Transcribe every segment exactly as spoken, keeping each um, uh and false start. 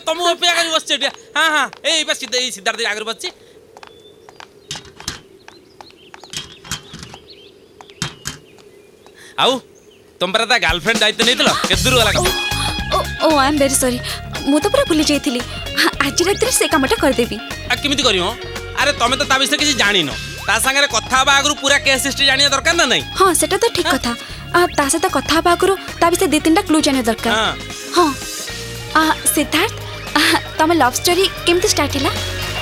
तुम अपेक्षा कर बस चेटिया हां हां ए बस सीधा ए सिद्धार्थ आगे बच्ची आउ तुम पर ता गर्लफ्रेंड दायित्व नहीं के दूर वाला oh oh I am very sorry मु तो पूरा भूली जाइथिली आज रात से कामटा कर देबी आ किमिति करियो अरे तमे तो ता विषय किछि जानि न ता संगे कथा बा आगरु पूरा केस हिस्ट्री जानिया दरकार ना नहीं हां सेटा तो ठीक कथा आ ता से तो कथा बा आगरु ता विषय दे तीनटा क्लू जानिया दरकार हां आ सिद्धार्थ तमे लव स्टोरी केमति स्टार्ट हैला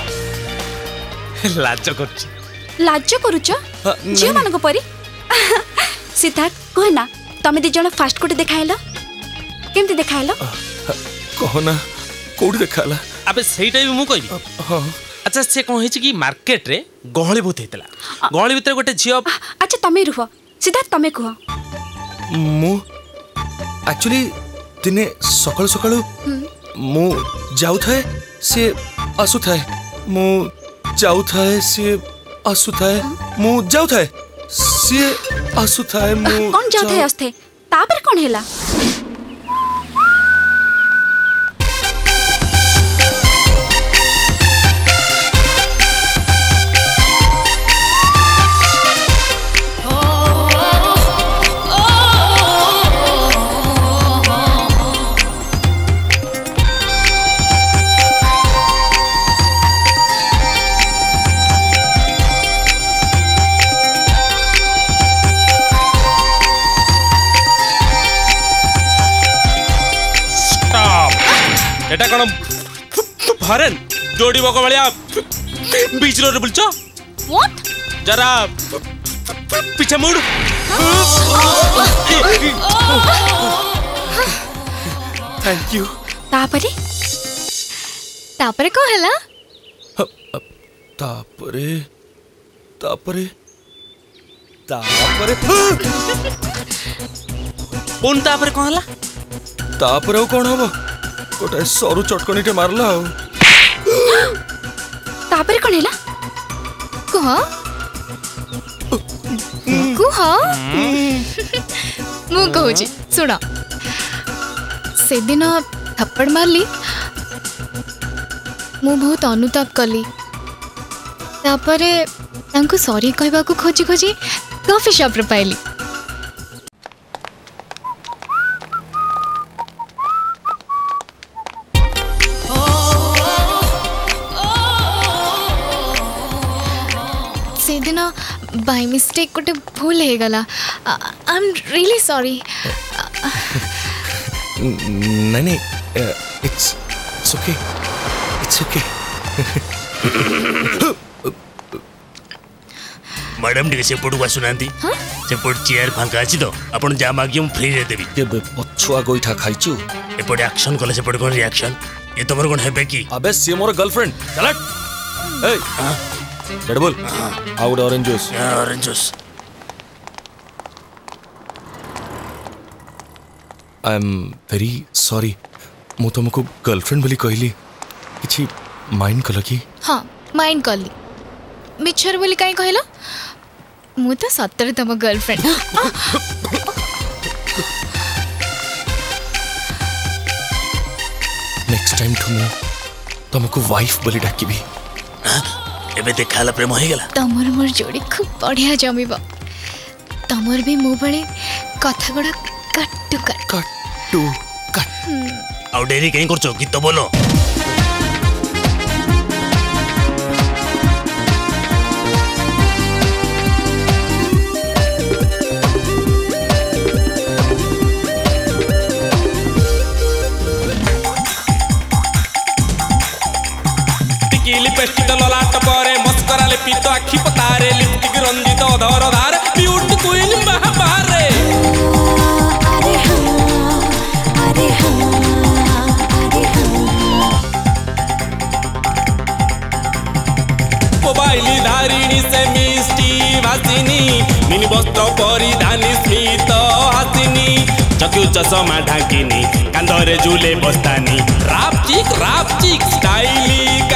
लाज करछि लाज करूछ जे मन को परी सिद्धार्थ कह ना तमे दी जण फास्ट कोट देखाइला केमति देखाइला कहो ना कोड देखाला अबे सेटा भी मु कहबी हां अच्छा से कोन हेछि कि मार्केट रे गहळी बहुत हेतला गहळी भीतर गोटे झियो अच्छा तमे रुह सिद्धार्थ तमे कह मु एक्चुअली दिने सकाळ सकाळ मु जाउ थाए से आसु थाए मु जाउ थाए से आसु थाए मु जाउ थाए से आसु थाए मु कोन जाउ थाए अस्थे तापर कोन हेला एटा कोन फरेन जोड़ी बको बलिया बीच रोड बुलचो व्हाट जरा पीछे मुड़ थैंक यू तापरे तापरे को हला तापरे तापरे तापरे कोन तापरे को हला तापरे कोन हबो गोटे सरू चटकनीटे मारला हो तापर कोन हैला कह कह मु कहूची सुन से दिन थप्पड़ मारली मु बहुत अनुताप कली तापरे तांको सॉरी कहबा को खोजी खोजी कॉफी शॉप रे पाइली बाय मिस्टेक कोटे भूल हे गला आई एम रियली सॉरी नहीं नहीं it's it's okay it's okay madam टी से पडु आसुनांती से पड चेयर फांका अछि तो आपण जा मागियो हम फ्री रे देबी के पछुआ गोइठा खाइछु ए पड एक्शन कले से पड कोन रिएक्शन ये तमर कोन हेबे की अबे से मोर गर्लफ्रेंड चलट a Red Bull out orange juice orange juice I am very sorry मु तुमको गर्लफ्रेंड बोली कहली किछि माइंड कल की हां माइंड कली मिछर बोली काई कहला मु तो सत्तर तम गर्लफ्रेंड नेक्स्ट टाइम टू मु तुमको वाइफ बोली डाकिबी एबे देखाला प्रेम हो गेला तमर मोर जोड़ी खूब बढ़िया जमीबा तमर भी मु बळे कथा गडा कट्टू कट कट्टू कट आउ डेरी कहीं करछो गीत बोलो लिपस्टिक ललाट परे मस्करा ले पीतो आखी पतारे लिपस्टिक रंजित अधर धार ब्यूटी क्वीन महाबारे अरे हां अरे हां अरे हां मोबाइल धारिणी से मिष्टी वासिनी मिनी वस्त्र परिधानी स्मित हासिनी चक्यू चश्मा ढाकिनी कांधरे झूले बस्तानी राप चिक राप चिक स्टाइली